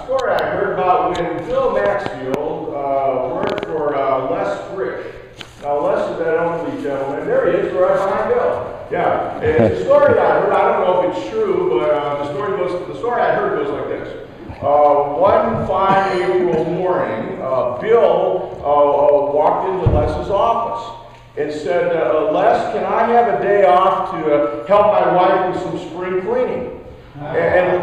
story I heard about when Bill Maxfield worked for Les Frick. Now, Les is that elderly gentleman. There he is, right behind Bill. Yeah, it's a story that I heard. I don't know if it's true, but the story I heard goes like this. One fine April morning, Bill walked into Les's office and said, Les, can I have a day off to help my wife with some spring cleaning? And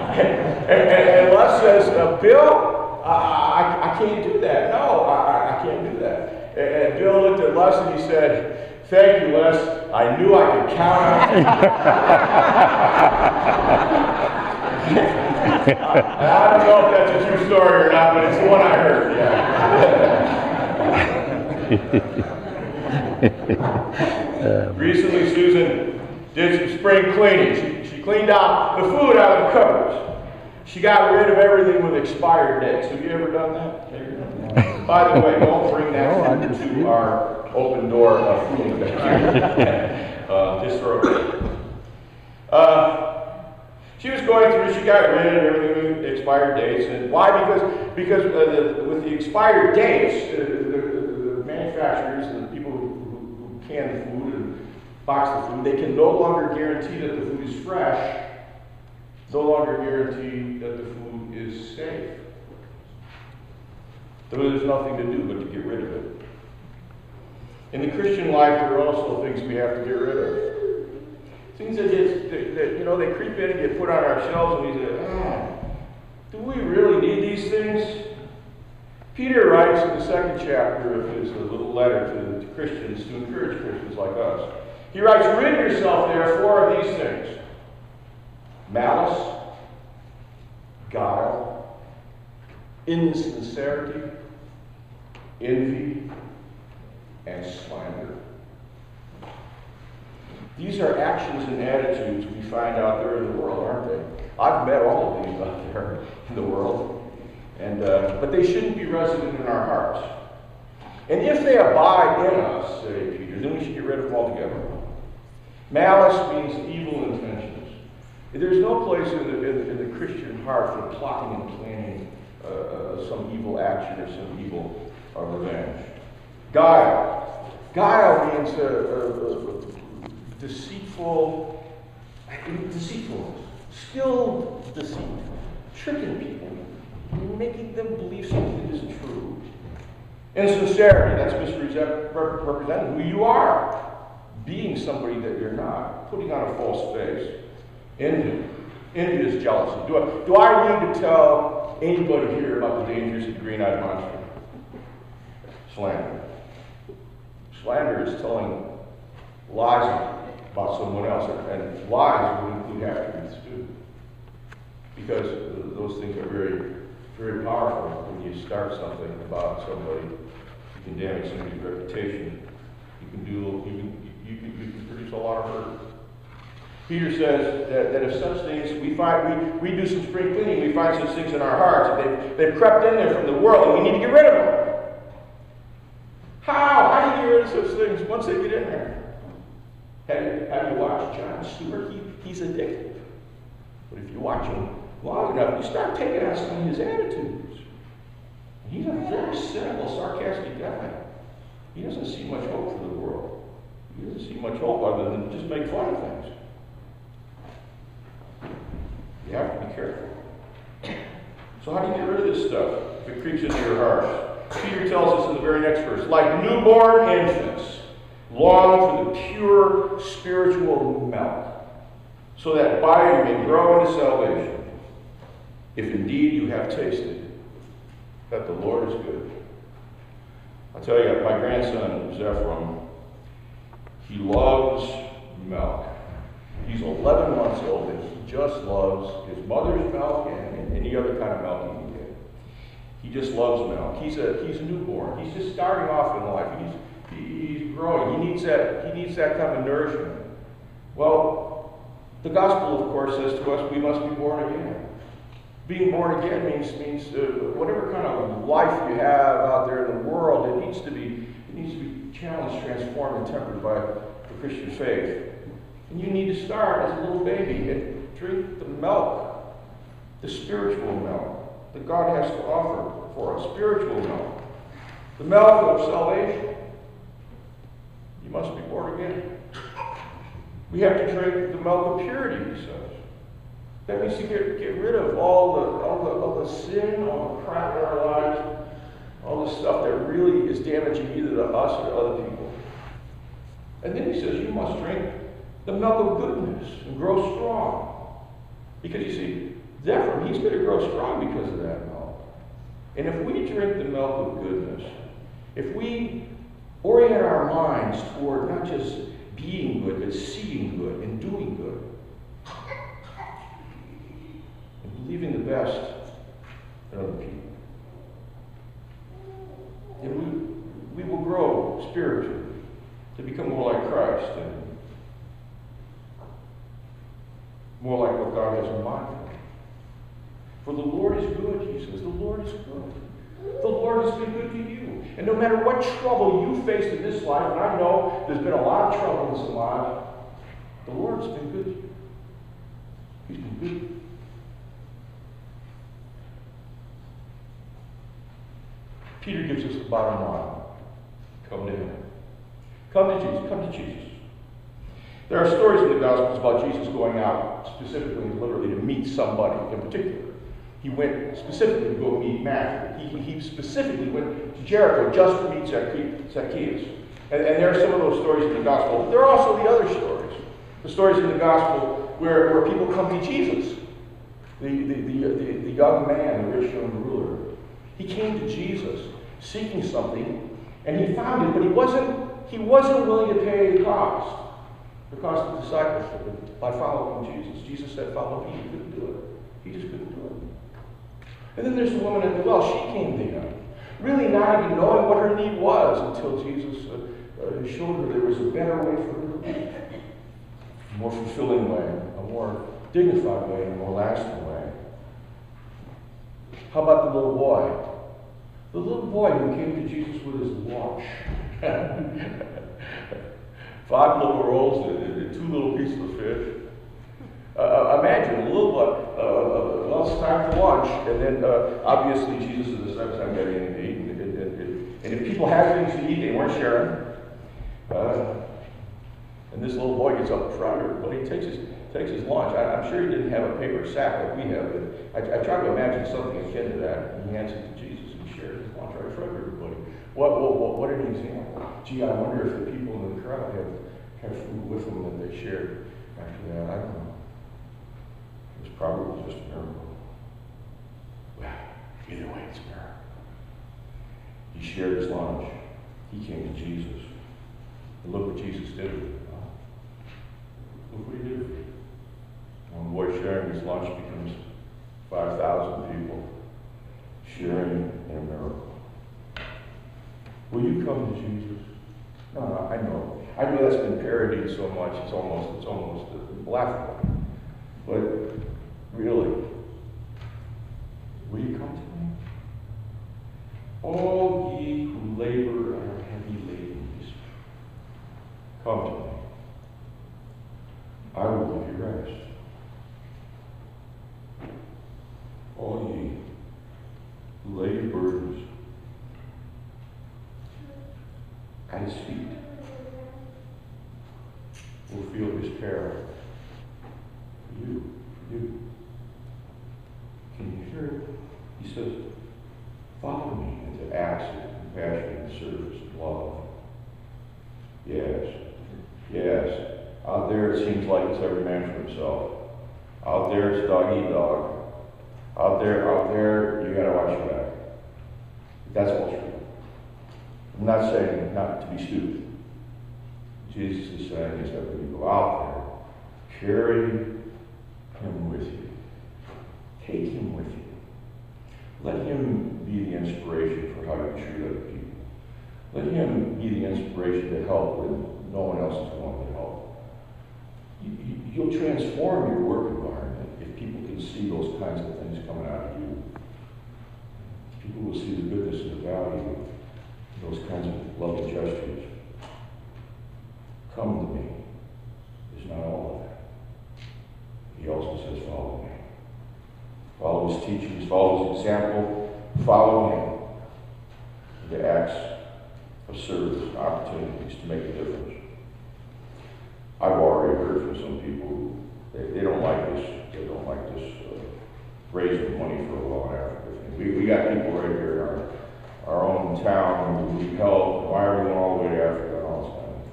Les says, Bill, I can't do that. No, I can't do that. And Bill looked at Les and he said, thank you, Les. I knew I could count on you. I don't know if that's a true story or not, but it's the one I heard. Yeah. Recently, Susan did some spring cleaning. She cleaned out the food out of the cupboards. She got rid of everything with expired dates. Have you ever done that? By the way, don't bring that into our open door food. Just throw it. She was going through, she got rid of everything with expired dates. And why? Because with the expired dates, the manufacturers and the people who can the food and box the food, they can no longer guarantee that the food is fresh, no longer guarantee that the food is safe. So there's nothing to do but to get rid of it. In the Christian life, there are also things we have to get rid of. Things that they creep in and get put on our shelves, and we say, do we really need these things? Peter writes in the second chapter of his little letter to Christians, to encourage Christians like us. He writes, rid yourself, therefore, of these things: malice, guile, insincerity, envy, and slander. These are actions and attitudes we find out there in the world, aren't they? I've met all of these out there in the world, but they shouldn't be resident in our hearts. And if they abide in us, say Peter, then we should get rid of them altogether. Malice means evil intentions. There's no place in the Christian heart for plotting and planning some evil action or some evil revenge. Guile. Guile means deceitful, skilled deceit, tricking people, making them believe something is true. Insincerity, that's misrepresenting who you are, being somebody that you're not, putting on a false face. Envy is jealousy. Do I need to tell anybody here about the dangers of the green-eyed monster? Slander. Slander is telling lies about someone else, and lies would include half-truths too, because those things are very, very powerful. When you start something about somebody, you can damage somebody's reputation. You can produce a lot of hurt. Peter says that if such things we do some spring cleaning, we find such things in our hearts. They've crept in there from the world, and we need to get rid of them. How do you get rid of such things once they get in there? Have you watched Jon Stewart? He's addictive. But if you watch him long enough, you start taking on some of his attitudes. He's a very cynical, sarcastic guy. He doesn't see much hope for the world. He doesn't see much hope other than just make fun of things. You have to be careful. So how do you get rid of this stuff if it creeps into your heart? Peter tells us in the very next verse, like newborn infants, long for the pure spiritual milk, so that by it you may grow into salvation, if indeed you have tasted that the Lord is good. I'll tell you, my grandson, Zephram, he loves milk. He's 11 months old, and he just loves his mother's milk and any other kind of milk he can get. He just loves milk. He's a newborn. He's just starting off in life. He's growing. He needs that kind of nourishment. Well, the gospel, of course, says to us we must be born again. Being born again means whatever kind of life you have out there in the world, it needs to be challenged, transformed, and tempered by the Christian faith. And you need to start as a little baby and drink the milk, the spiritual milk, that God has to offer for us, spiritual milk, the milk of salvation. You must be born again. We have to drink the milk of purity, he says. That means to get rid of all the sin, all the crap in our lives, all the stuff that really is damaging either to us or to other people. And then he says, you must drink the milk of goodness and grow strong. Because you see, Zephram, he's going to grow strong because of that milk. And if we drink the milk of goodness, if we orient our minds toward not just being good, but seeing good and doing good, and believing the best in other people, and we will grow spiritually to become more like Christ and more like what God has in mind for us. For the Lord is good, he says. The Lord is good. The Lord has been good to you. And no matter what trouble you faced in this life, and I know there's been a lot of trouble in this life, the Lord's been good to you. He's been good. Peter gives us the bottom line. Come to him. Come to Jesus. Come to Jesus. There are stories in the Gospels about Jesus going out specifically and literally to meet somebody in particular. He went specifically to go meet Matthew. He specifically went to Jericho just to meet Zacchaeus. And there are some of those stories in the Gospel. But there are also the other stories. The stories in the Gospel where people come to Jesus. The young man, the rich young ruler. He came to Jesus seeking something, and he found it, but he wasn't willing to pay the cost of discipleship by following Jesus. Jesus said, follow me. He couldn't do it. He just couldn't do it. And then there's the woman at the well. She came to him, really not even knowing what her need was until Jesus showed her there was a better way for her to live. A more fulfilling way, a more dignified way, a more lasting way. How about the little boy? The little boy who came to Jesus with his lunch. 5 little rolls and 2 little pieces of fish. Imagine a little boy, well, it's time for lunch, and then obviously Jesus is the second time getting anything to eat. And if people had things to eat, they weren't sharing. And this little boy gets up in front of everybody, takes his lunch. I'm sure he didn't have a paper sack like we have, but I try to imagine something akin to that. And he hands it to Jesus and shares his lunch right in front of everybody. What an example. Gee, I wonder if the people in the crowd have food with them that they shared after that. I don't know. It was probably just a miracle. Well, either way, it's a miracle. He shared his lunch. He came to Jesus. And look what Jesus did with it. Look what he did with it. One boy sharing his lunch becomes 5,000 people sharing in a miracle. Will you come to Jesus? No, I know that's been parodied so much, it's almost laughable. But really, will you come to me? All ye who labor and are heavy laden, come to me. I will give you rest. All ye who lay your burdens at his feet will feel his care. You. Can you hear it? He says, follow me into acts of compassion and service and love. Yes. Out there it seems like it's every man for himself. Out there it's dog eat dog. Out there you gotta watch your back. That's all true. I'm not saying not to be stupid. Jesus is saying is that when you go out there, carry him with you. Take him with you. Let him be the inspiration for how you treat other people. Let him be the inspiration to help when no one else is going to help. You'll transform your work environment if people can see those kinds of things coming out of you. People will see the goodness and the value of those kinds of loving gestures. Come to me is not all of that. He also says, follow me. Follow his teachings, follow his example, follow him. The acts of service, opportunities to make a difference. I've already heard from some people who they don't like this. They don't like this raising money for a law in Africa. We got people right here in our own town who need help. Why are we going all the way to Africa and all this kind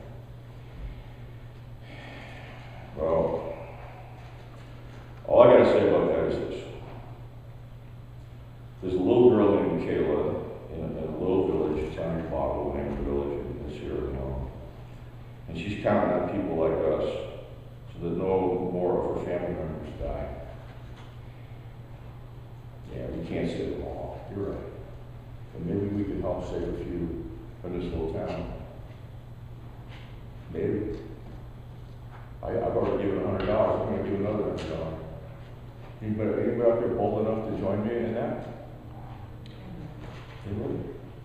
of thing? Well, all I got to say about that is this. There's a little girl named Michaela in a little village. It's on your bottle, the name of the village in Sierra Leone. And she's counting on people like us so that no more of her family members die. Yeah, we can't save them all. You're right. But maybe we can help save a few in this little town. Maybe. I've already given $100. I'm going to do another $100. Anybody out there bold enough to join me in that? Anybody?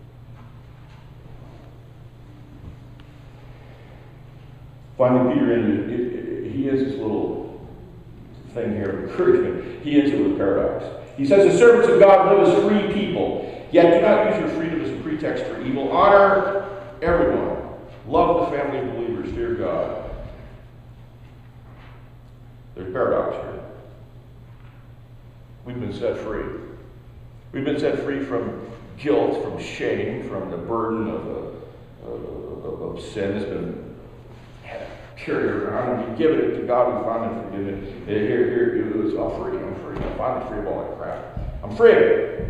Finally, Peter, he has this little thing here of encouragement. He ends it with a paradox. He says, the servants of God live as free people, yet do not use your freedom as a pretext for evil. Honor everyone. Love the family of believers. Fear God. There's a paradox here. We've been set free. We've been set free from guilt, from shame, from the burden of sin that's been carried around. And we give it to God. We finally forgive it. Here, it was all free. I'm free. I'm finally free of all that crap. I'm free.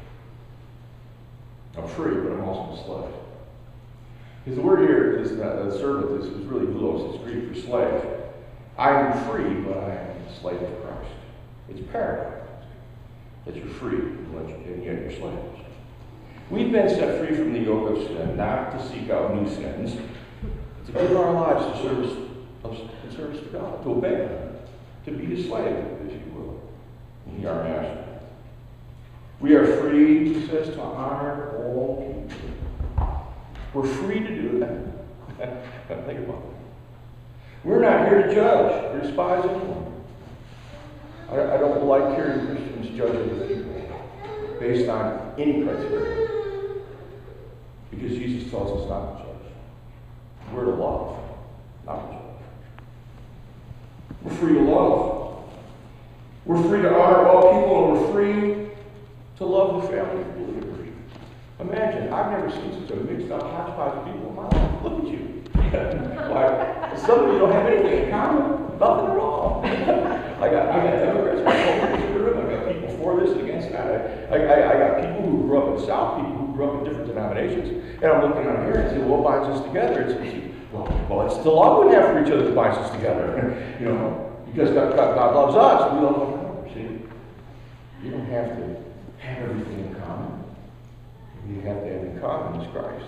I'm free, but I'm also a slave. Because the word here is that servant is really doulos. It's Greek for slave. I am free, but I am a slave of Christ. It's paradox. That you're free, and yet you're slaves. We've been set free from the yoke of sin, not to seek out new sins, to give our lives in service to God, to obey Him, to be His slave, if you will, and He our master. We are free, He says, to honor all people. We're free to do that. Think about it. We're not here to judge or despise anyone. I don't like hearing Christians judge other people based on any criteria. Because Jesus tells us not to judge. We're to love, not to judge. We're free to love. We're free to honor all people, and we're free to love the family of believers. Imagine, I've never seen such a mixed up hodgepodge of people in my life. Look at you. Why? Some of you don't have anything in common. Nothing at all. I got Democrats, I got people for this and against that. I got people who grew up in the South, people who grew up in different denominations, and I'm looking on here and saying, what binds us together? It's the love we have for each other that binds us together. You know, because God loves us, we love one another. See, you don't have to have everything in common. You have to have in common is Christ,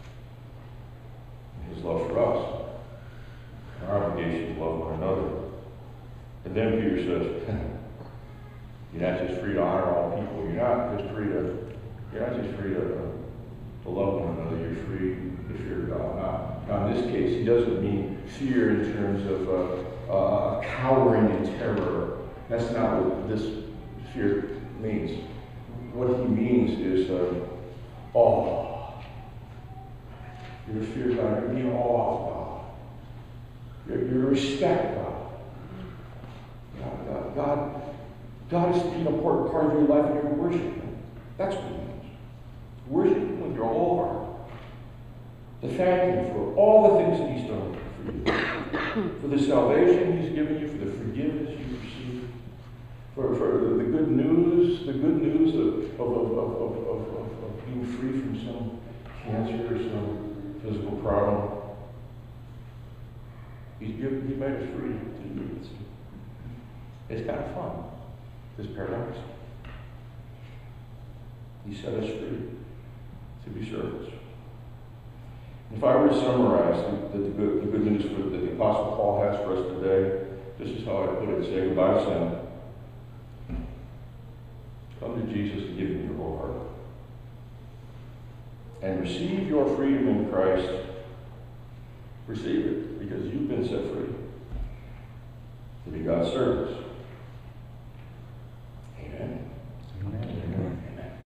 His love for us, and our obligation to love one another. And then Peter says, you're not just free to honor all people. You're not just free to love one another. You're free to fear God. Now, in this case, he doesn't mean fear in terms of cowering in terror. That's not what this fear means. What he means is awe. You're to fear God. You're to be in awe of God. You're to respect God. God is to be an important part of your life, and you're worship Him. That's what it means. Worship Him with your whole heart. To thank Him for all the things that He's done for you. For the salvation He's given you, for the forgiveness you received, for the good news, of being free from some cancer or some physical problem. He made us free to do this. It's kind of fun, this paradox. He set us free to be servants. If I were to summarize the good news that the Apostle Paul has for us today, this is how I put it. Say goodbye to sin. Come to Jesus and give Him your whole heart. And receive your freedom in Christ. Receive it, because you've been set free to be God's servants.